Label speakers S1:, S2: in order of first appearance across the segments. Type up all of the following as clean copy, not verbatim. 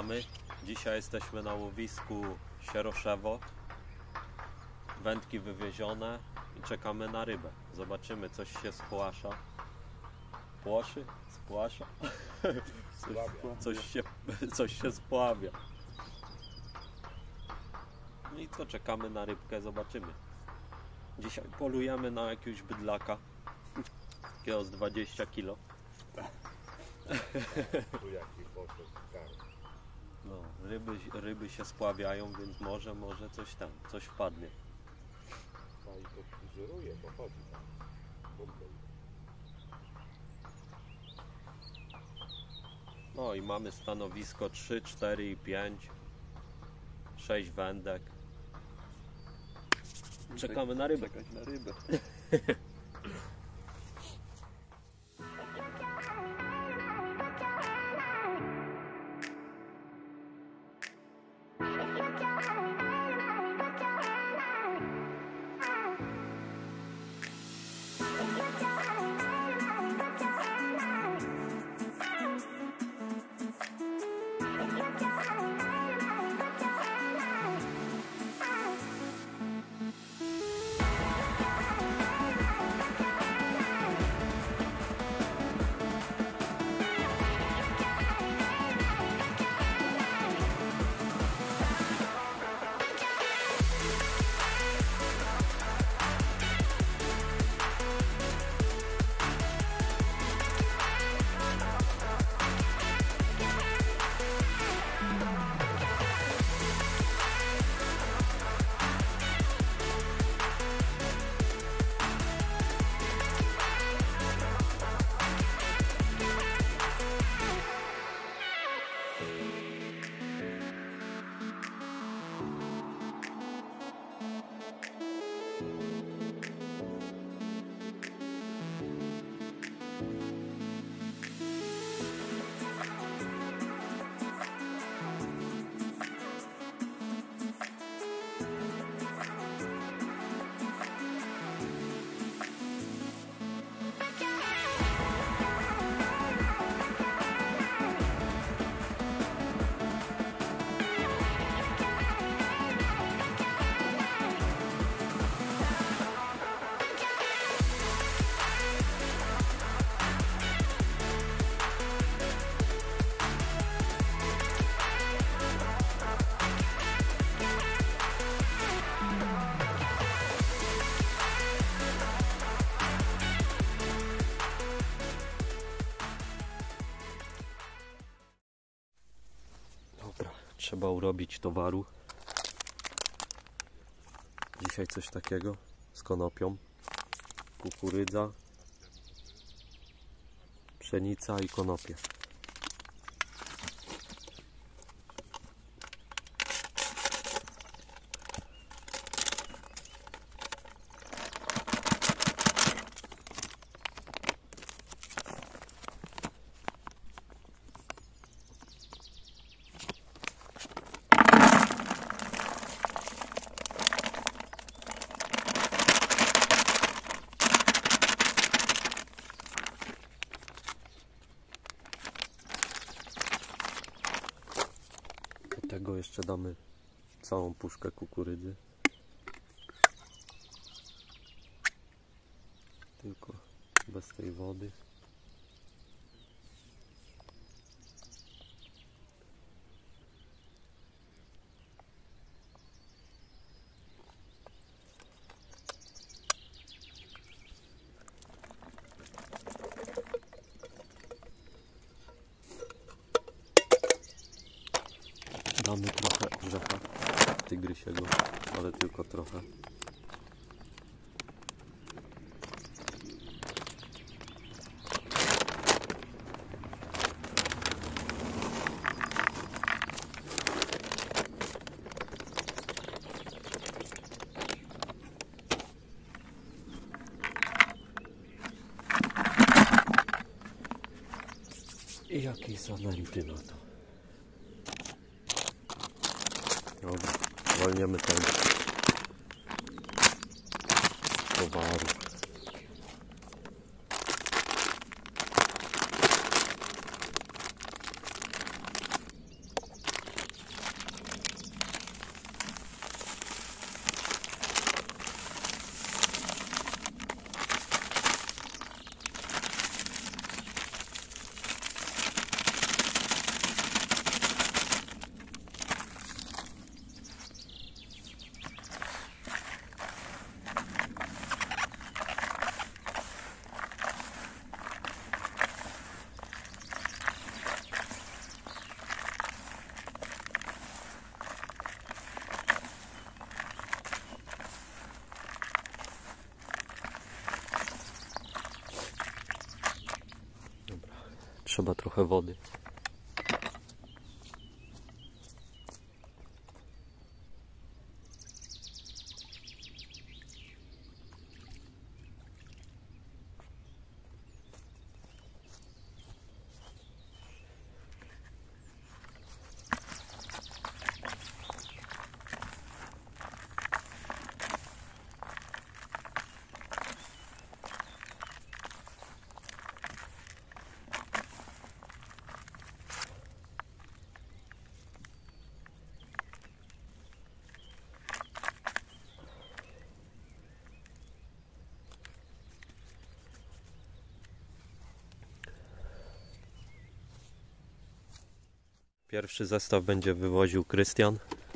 S1: witamy. Dzisiaj jesteśmy na łowisku Sieroszewo. Wędki wywiezione i czekamy na rybę. Zobaczymy, coś się spłasza. Płoszy? Spłasza? Coś się spławia. No i co, czekamy na rybkę, zobaczymy. Dzisiaj polujemy na jakiegoś bydlaka. Takiego z 20 kg. No, ryby się spławiają, więc może coś wpadnie.
S2: I to fryzjeruje, bo chodzi tam.
S1: No i mamy stanowisko 3, 4 i 5. 6 wędek. Czekamy na rybę.
S2: Czekać na rybę.
S1: Trzeba urobić towaru. Dzisiaj coś takiego z konopią. Kukurydza, pszenica i konopie. Do tego jeszcze damy całą puszkę kukurydzy. Tylko bez tej wody. Damy trochę orzecha tygrysiego, ale tylko trochę. I jakieś zanęty na to. Dobra, walniemy ten towaru. trzeba trochę wody. Pierwszy zestaw będzie wywoził Krystian.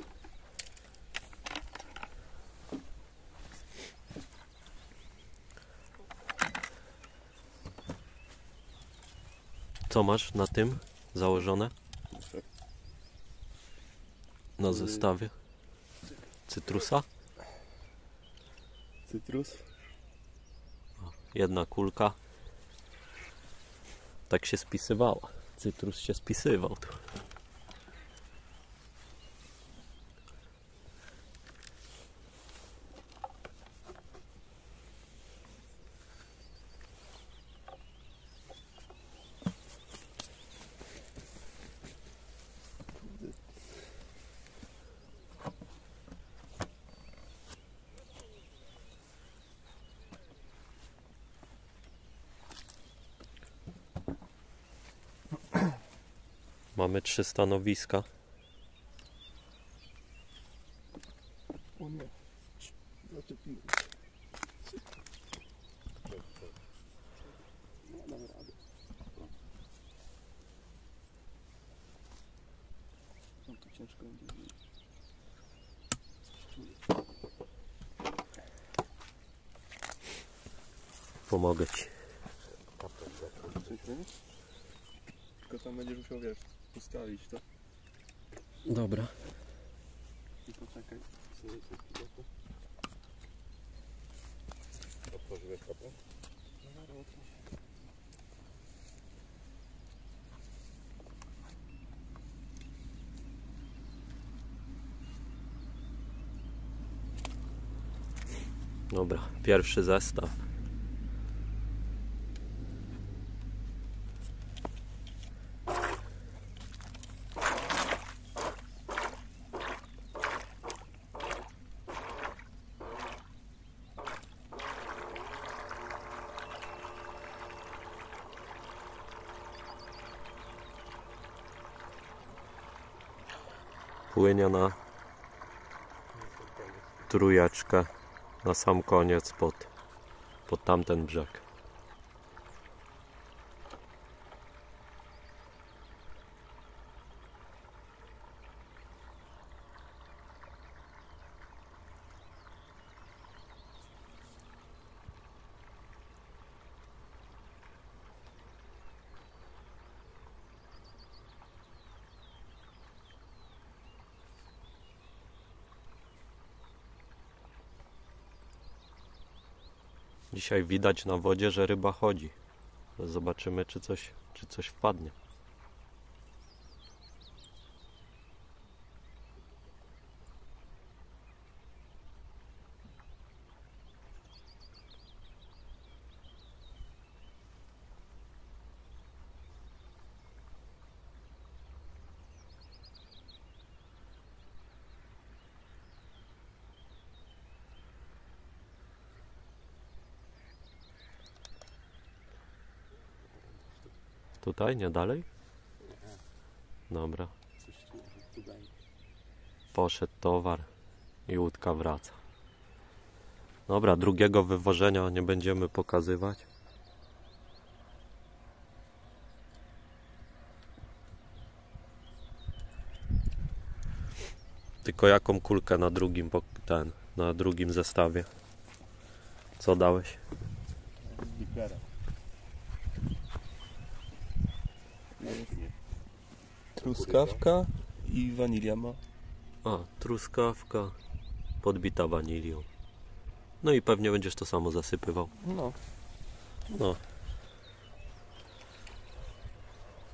S1: Co masz na tym założone? Na zestawie? Cytrusa?
S3: Cytrus.
S1: Jedna kulka. Tak się spisywała. Cytrus się spisywał tu. Mamy 3 stanowiska.
S3: O nie. Zaczepiłem. No, dam radę. No to ciężko będzie.
S1: Pomogę ci.
S3: Coś robisz? Tylko tam będziesz musiał, wiesz, ustawić to.
S1: Dobra.
S3: I poczekaj.
S2: Otworzyłeś kapę?
S1: Dobra, pierwszy zestaw. Płynie na trójeczkę na sam koniec pod tamten brzeg. Dzisiaj widać na wodzie, że ryba chodzi. Zobaczymy, czy coś wpadnie. Tutaj, nie dalej? Dobra.
S3: Coś tu daje.
S1: Poszedł towar i łódka wraca. Dobra, drugiego wywożenia nie będziemy pokazywać. Tylko jaką kulkę na drugim, na drugim zestawie? Co dałeś?
S3: Bikera. Truskawka i wanilia ma.
S1: A, truskawka podbita wanilią. No i pewnie będziesz to samo zasypywał.
S3: No.
S1: No.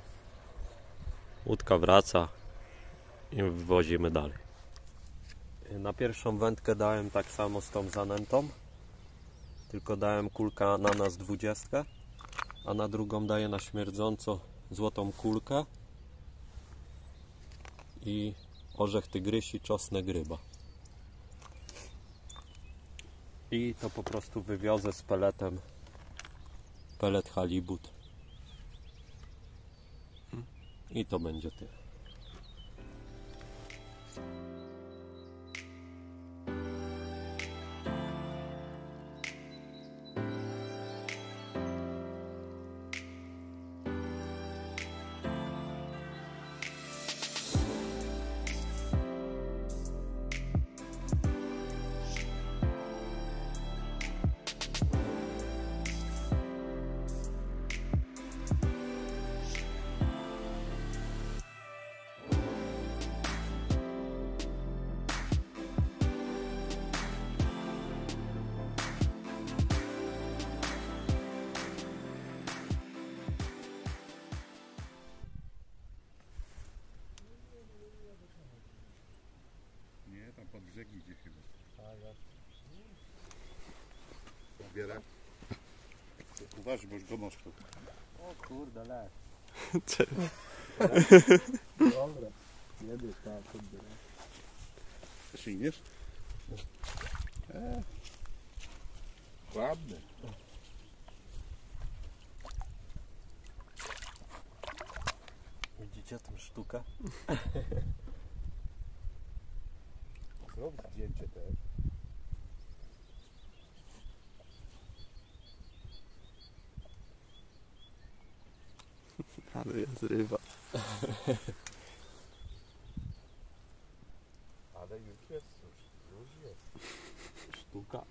S1: Łódka wraca i wywozimy dalej. Na pierwszą wędkę dałem tak samo z tą zanętą, tylko dałem kulkę ananas 20, a na drugą daję na śmierdząco złotą kulkę i orzech tygrysi, czosnek, ryba. I to po prostu wywiozę z peletem, pelet halibut. I to będzie tyle.
S2: Nie, tam pod brzeg idzie chyba. Zbiera. Uważaj, bo już go masz tu.
S3: O kurde, lew.
S1: Cześć.
S3: Dobra. Nie bierz tam, kurde.
S2: Śliniesz? Ładny.
S1: Widzicie tę sztukę?
S2: Zrób zdjęcie też.
S3: Ale jest ryba.
S2: Ale już jest, już jest.
S1: Sztuka.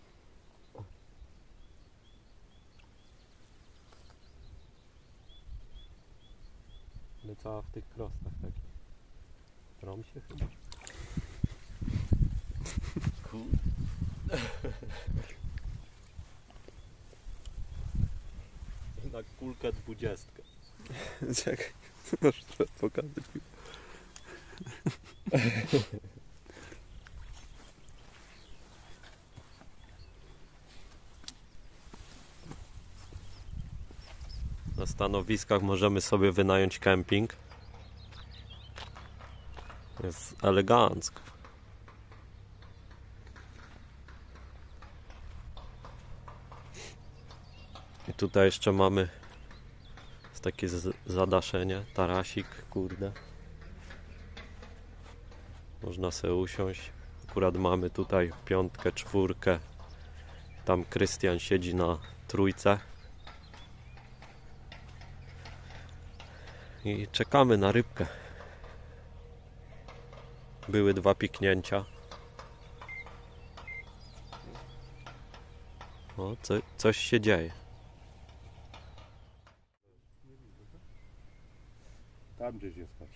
S1: Ale cała w tych krostach takich. Trom się chyba. Na kulkę 20.
S3: Czekaj, masz teraz pokazać.
S1: Na stanowiskach możemy sobie wynająć kemping. Jest elegancko. I tutaj jeszcze mamy takie zadaszenie, tarasik, kurde. Można sobie usiąść. Akurat mamy tutaj 5, 4. Tam Krystian siedzi na 3. I czekamy na rybkę. Były 2 piknięcia. O, coś się dzieje.
S2: Tam gdzieś jest, patrz.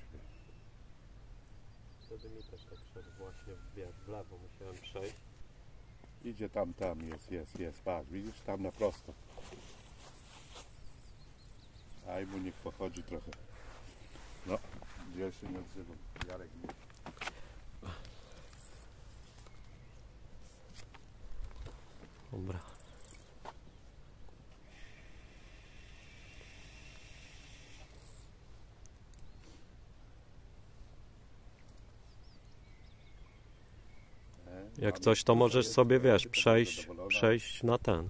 S1: Wtedy mi też tak szedł właśnie w lewo, musiałem przejść.
S2: Idzie tam, jest, patrz, widzisz, tam na prosto. Aj mu niech pochodzi trochę. No, ja się nie odzywam. Jarek nie.
S1: Dobra. Jak coś, to możesz sobie, wiesz, przejść na ten.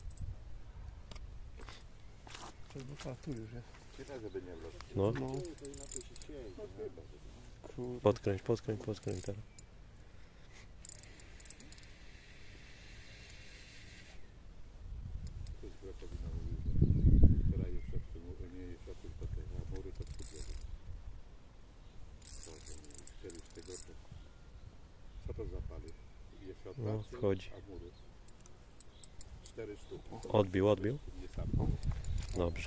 S3: Tu już jest.
S2: Tyle, żeby nie wlazł.
S1: No,
S3: No.
S1: podkręć teraz.
S2: To jest gra powinna mówić, że wczoraj jest przed tym, nie jest przed tym, to te mury to przybiegły. Chcieli z tego, to... Co to za pali? Jest światła,
S1: No, wchodzi.
S2: a mury? 4 sztuki.
S1: Odbił.
S2: Nie sam.
S1: Dobrze.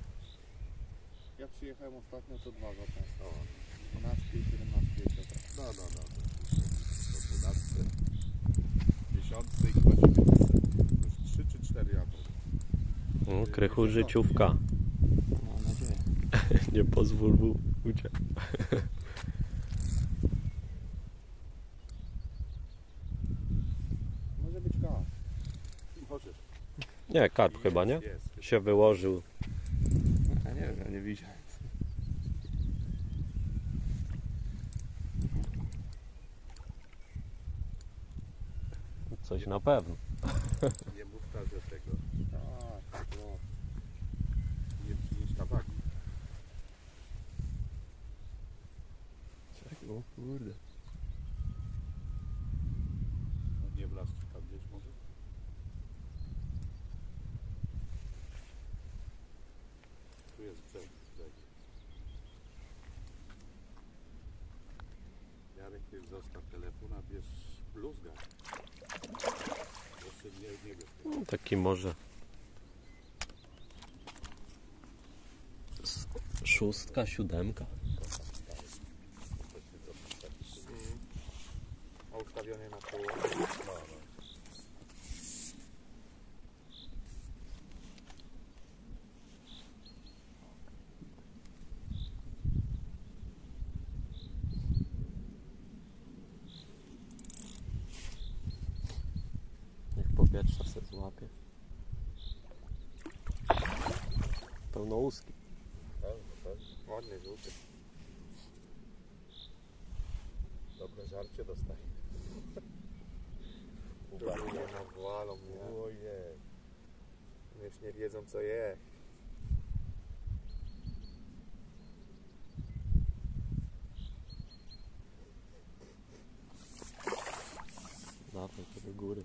S3: Ja przyjechałem ostatnio, to 2 lata. 12 i 17 lata.
S2: No. Po 12. 10 i chyba 19. Już 3 czy 4 jadą.
S1: O, Krychu życiówka.
S3: Mam nadzieję.
S1: Nie pozwól mu Uciekł.
S3: Może być karp.
S2: Możesz.
S1: Nie, karp chyba, nie?
S2: Jest.
S1: Się wyłożył.
S3: Ja nie wiem, ja nie widziałem.
S1: Coś na pewno.
S2: Nie mów tak, że tego.
S3: Tak, no.
S2: Nie przynieś na wagi.
S3: Czekaj, o kurde.
S2: No nie wlazł tam gdzieś może? Tu jest brzeg. Jarek, ty zostaw telefon, a bierz bluzgę. Jeszcze nie wiesz.
S1: No, taki może 6, 7.
S3: A ustawiony na koło.
S1: Niech powietrza se złapie. Pełnołuski.
S3: Ładny, żółty.
S2: Dobre żarcie dostaje.
S3: Ludzie nawalą mnie.
S2: Ojej.
S3: Już nie wiedzą co je.
S1: Dawaj to do góry.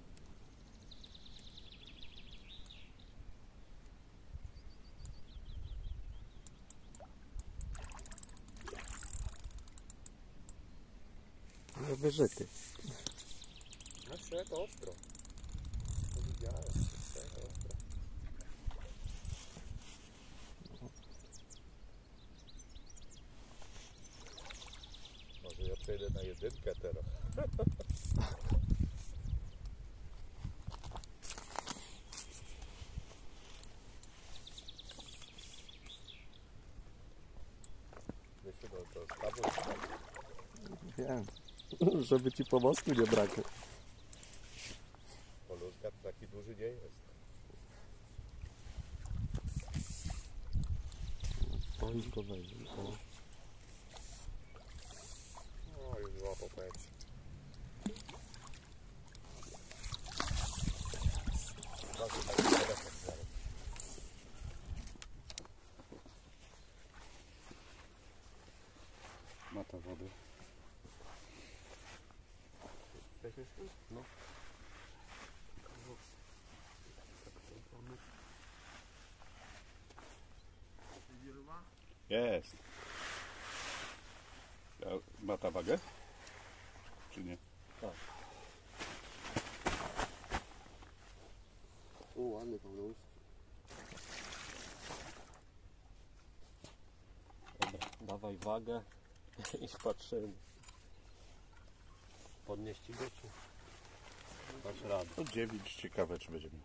S1: No wyżyty.
S3: No szedł ostro. To widziałem. Szedł ostro.
S2: Może ja przejdę na jedynkę teraz. Wiecie, no to stawu.
S3: Wiem.
S1: Żeby ci pomostu nie brakło.
S2: Poluzka to taki duży nie jest.
S1: Bądź go weźmie.
S3: O, już złapał powietrze.
S2: Ważny taki telefon, Jarek. Mata wody.
S3: Weźmiesz tu?
S1: No.
S2: Jest. Ma ta wagę? Czy nie?
S3: Ładny pełnous.
S1: Dobra, dawaj wagę i patrzymy. Podnieść ci go czy? Dasz radę.
S2: To 9, ciekawe czy będzie miał.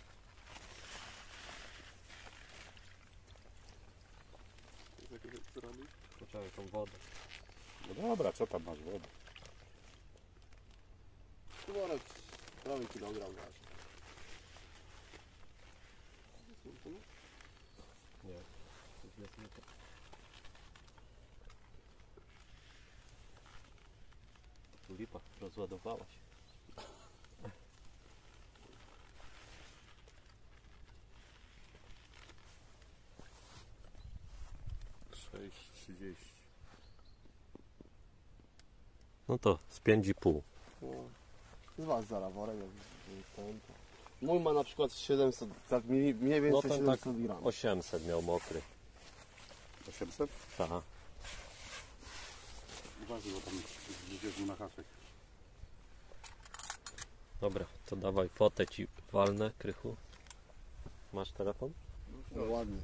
S1: Poczekaj tą wodę.
S2: No dobra, co tam masz wodę?
S3: Worek prawie kilogram waży.
S1: Nie, to jest nie to. Tulipa rozładowała się. No to z 5,5.
S3: Z was zaraz worek, jak ten. Mój ma na przykład 700, tak mniej więcej
S1: No ten
S3: 700
S1: tak
S3: gram.
S1: 800 miał mokry.
S2: 800?
S1: Aha.
S2: Uważaj, bo tam jedziesz mu na hasek.
S1: Dobra, to dawaj fotę ci walnę, Krychu. Masz telefon?
S3: No ładnie.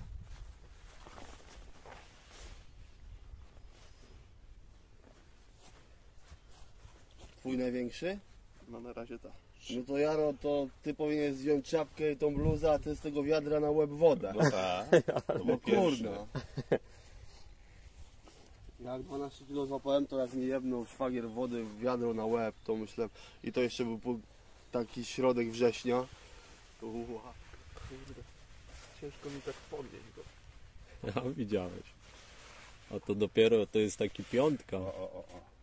S3: Twój największy?
S4: No na razie tak.
S3: No to Jaro, to ty powinieneś zdjąć czapkę i tą bluzę, a ty z tego wiadra na łeb wodę.
S2: No tak. To
S3: No
S2: był pierwszy.
S3: kurna. Jak 12 kg złapałem, to jak mi jebnął szwagier wody w wiadro na łeb, to myślę, i to jeszcze był taki środek września. Uła, kurde, ciężko mi tak podnieść go.
S1: Ja widziałeś. A to dopiero to jest taki piątka.
S2: O.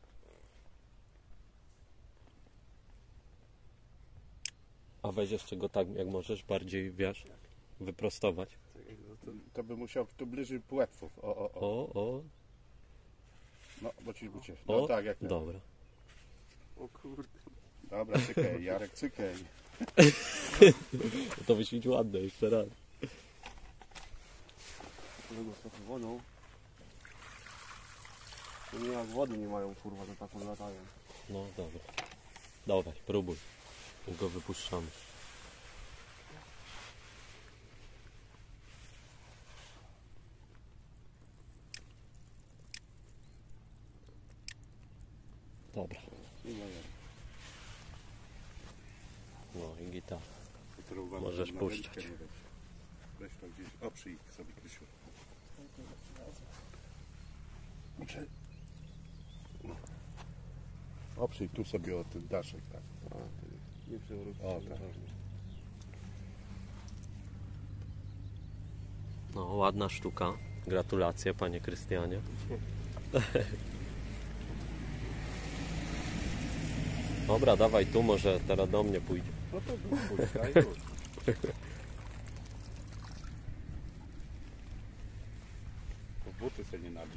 S1: A weź jeszcze go tak, jak możesz, bardziej, wiesz, wyprostować.
S2: To by musiał tu bliżej płetwów.
S1: O.
S2: No, bo ci No
S1: O,
S2: tak, jak
S1: dobra.
S3: O kurde.
S2: Dobra, cykej, Jarek, cykej.
S1: To wyświeć ładne, jeszcze raz.
S3: Tego trochę wodą. To nie jak wody nie mają, kurwa, to taką latają.
S1: No dobra. Dawaj, próbuj. I go wypuszczamy. Dobra. No i gitara. Możesz puszczać.
S2: Weź to gdzieś, oprzyj sobie, Krysiu. Oprzyj tu sobie o ten daszek, tak.
S3: Nie przewrócić.
S2: O, tak.
S1: No, ładna sztuka. Gratulacje, panie Krystianie. Dobra, dawaj tu, może teraz do mnie pójdzie.
S2: No to puszczaj już. To buty sobie nie nabić.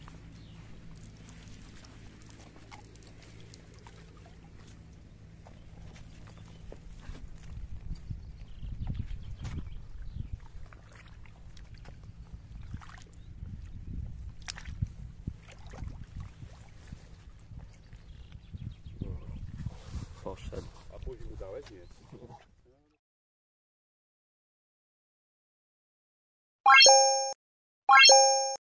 S1: Poszedł.
S2: A później udałeś? Nie.